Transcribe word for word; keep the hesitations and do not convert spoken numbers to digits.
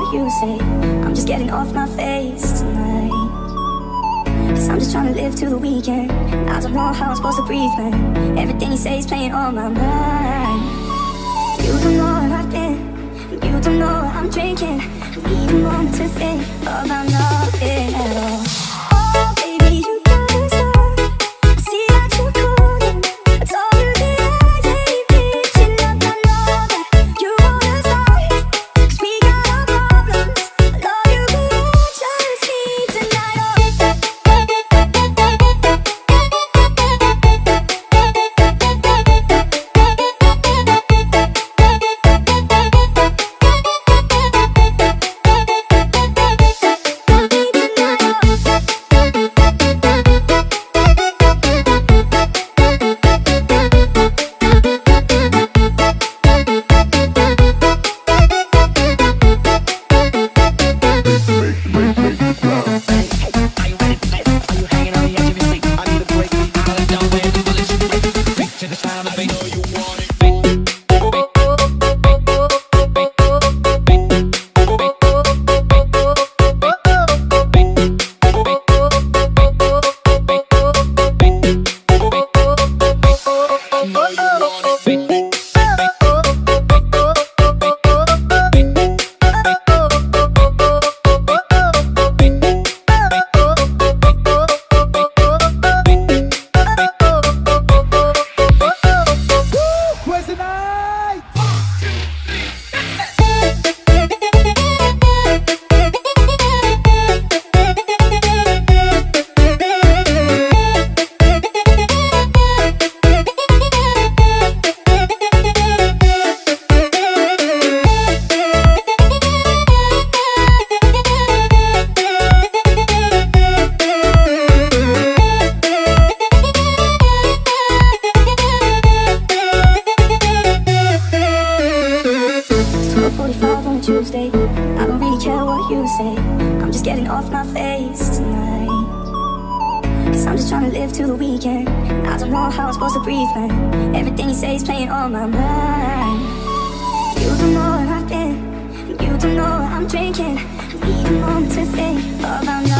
what you say. I'm just getting off my face tonight, 'cause I'm just trying to live till the weekend. I don't know how I'm supposed to breathe, man. Everything you say is playing on my mind. You don't know where I've been, you don't know what I'm drinking. I need a moment to think about nothing at all. Oh baby, you gotta stop. I see that you're calling. I told you that I ain't bitching up. I know that you wanna start, 'cause we got our problems. I love you but I just need tonight. forty-five on a Tuesday. I don't really care what you say. I'm just getting off my face tonight, 'cause I'm just trying to live till the weekend. I don't know how I'm supposed to breathe, man. Everything you say is playing on my mind. You don't know where I've been, you don't know what I'm drinking. I need a moment to think about nothing.